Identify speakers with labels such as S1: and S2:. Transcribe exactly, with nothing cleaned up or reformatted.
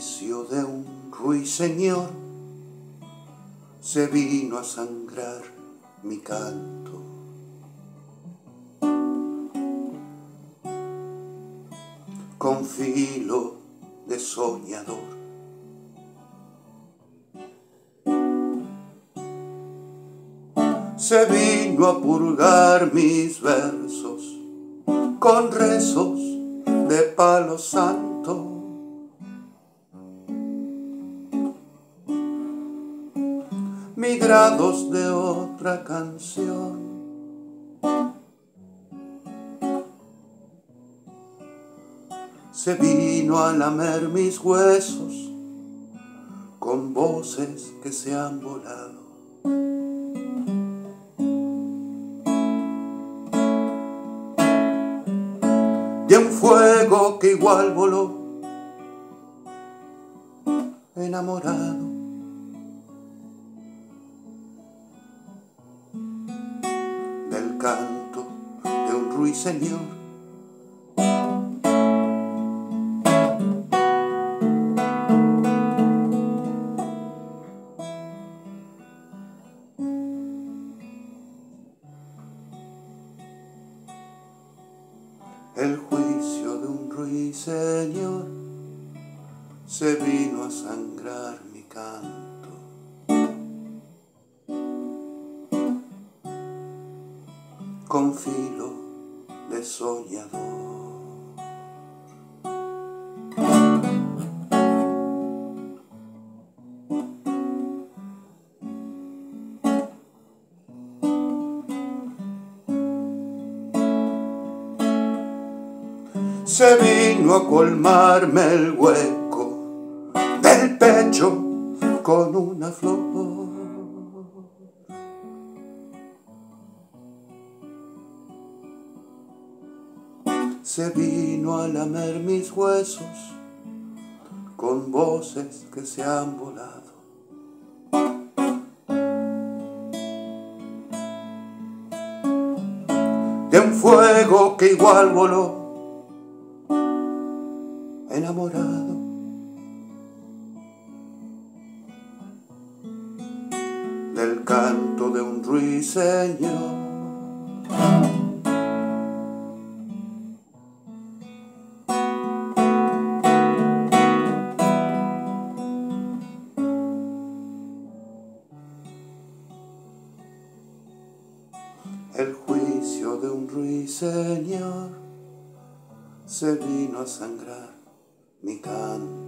S1: juicio de un ruiseñor se vino a sangrar mi canto. Con filo de soñador se vino a purgar mis versos con rezos de palo santo. Migrados de otra canción, se vino a lamer mis huesos con voces que se han volado. De un fuego que igual voló, enamorado. Del canto de un ruiseñor el juicio de un ruiseñor se vino a sangrar mi canto. Con filo de soñador. Se vino a colmarme el hueco del pecho con una flor. Se vino a lamer mis huesos con voces que se han volado. De un fuego que igual voló, enamorado. Del canto de un ruiseñor. El juicio de un ruiseñor se vino a sangrar mi canto.